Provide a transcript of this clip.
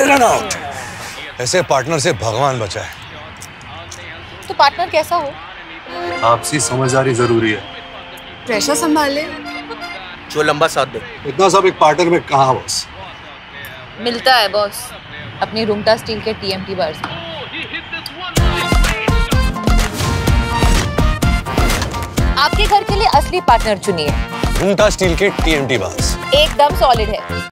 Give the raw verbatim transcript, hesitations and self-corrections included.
In and out. ऐसे partner से भगवान बचाए। तो पार्टनर कैसा हो? आपसी समझदारी जरूरी है। प्रेशर संभाले, जो लंबा साथ दे। इतना सब एक पार्टनर में कहाँ बॉस? मिलता है बॉस अपनी रूमटा स्टील के टीएमटी बार्स में। आपके घर के लिए असली पार्टनर चुनिए। रूमटा स्टील के टीएमटी बार्स एकदम सॉलिड है।